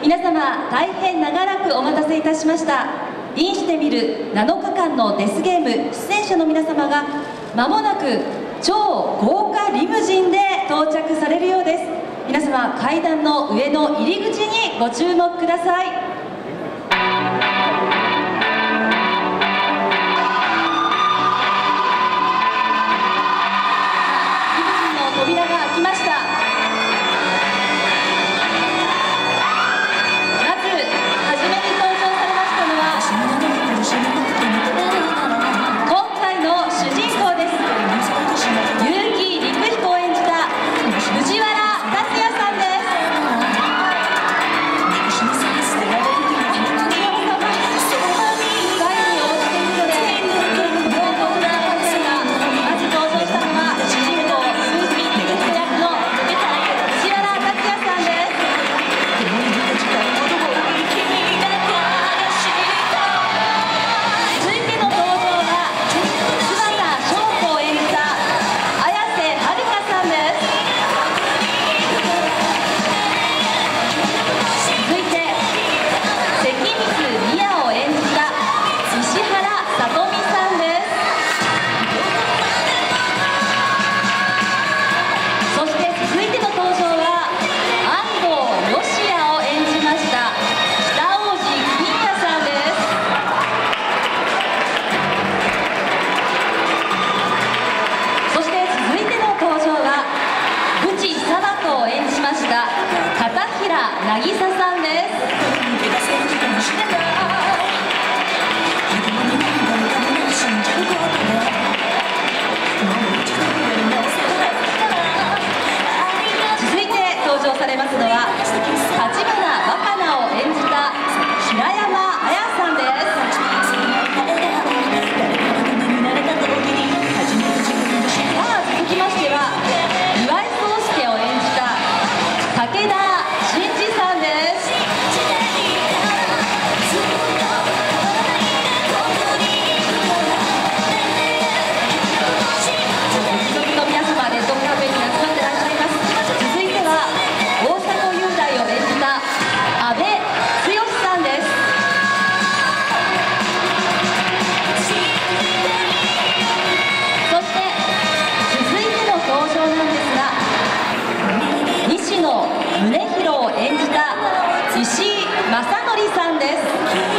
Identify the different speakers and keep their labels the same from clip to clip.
Speaker 1: 皆様大変長らくお待たせいたしました。インしてみる7日間のデスゲーム出演者の皆様がまもなく超豪華リムジンで到着されるようです。皆様階段の上の入り口にご注目ください。扉が開きました。まず初めに登場されましたのは今回の主人公です。結城陸彦を演じた藤原竜也さんです。渚さんです。続いて登場されますのは橘若菜を演じた平山綾さんです。さあ続きましては岩井宗介を演じた武田正則さんです。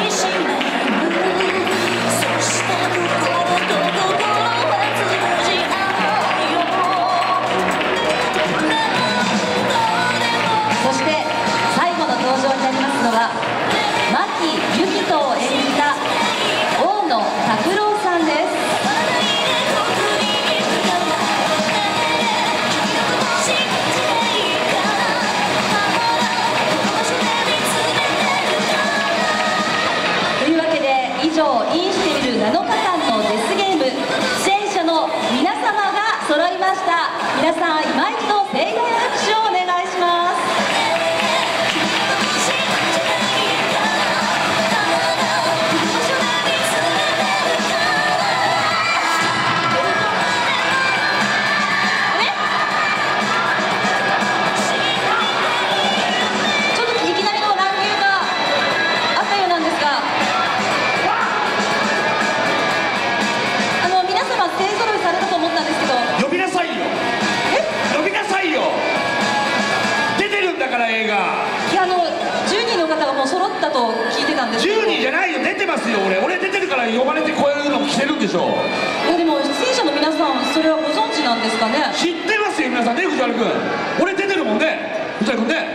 Speaker 1: そして最後の登場になりますのは牧由紀人を演じた大野拓郎さんです。以上、インしてみる7日間のデスゲーム出演者の皆様が揃いました。皆さん今一度盛大な拍手をお願いします。ちょっといきなりの乱入があったようなんですが、勢ぞろいされたと思ったんですけど、
Speaker 2: 呼びなさいよ。呼びなさいよ。出てるんだから映画。
Speaker 1: いや10人の方がもう揃ったと聞いてたんですけど。
Speaker 2: 10人じゃないよ、出てますよ。俺出てるから呼ばれてこういうの着てるんでしょ。
Speaker 1: いやでも出演者の皆さんそれはご存知なんですかね。
Speaker 2: 知ってますよ皆さんね。藤原君俺出てるもんね。藤原君ね。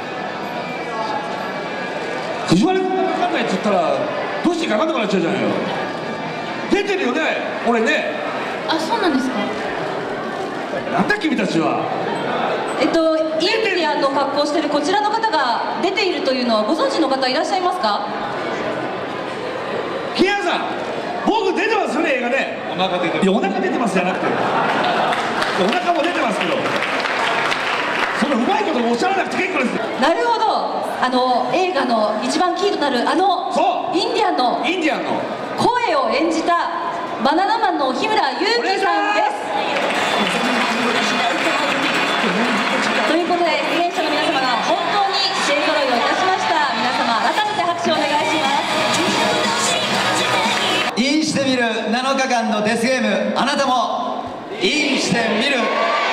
Speaker 2: 藤原君が分かんないって言ったらどうしてか分かんなくなっちゃうじゃないよ。出てるよね俺ね。
Speaker 1: あ、そうなんですか。
Speaker 2: なんだ君たちは。
Speaker 1: インディアンの格好をしているこちらの方が出ているというのはご存知の方いらっしゃいますか。
Speaker 2: 木原さん僕出てますよね映画で。お腹出てます。いやお腹出てますじゃなくてお腹も出てますけどそんなうまいことおっしゃらなくて結構です。
Speaker 1: なるほど。映画の一番キーとなる
Speaker 2: そう
Speaker 1: インディアンの声を演じたバナナマンの日村勇紀さんです。ということで出演者の皆様が本当に勢ぞろいをいたしました。
Speaker 3: 間のデスゲーム、あなたもインしてみる。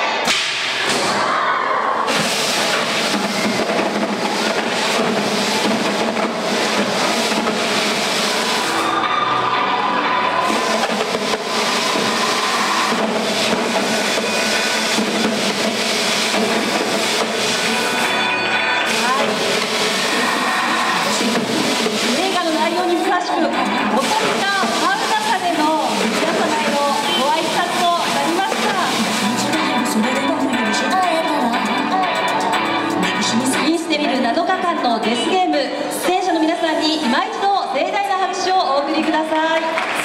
Speaker 1: 映画の内容に詳しく、おとりなパウダカでの皆様へのご挨拶となりました。インしてみる7日間のデスゲーム、出演者の皆さんに今一度盛大な拍手をお送りください。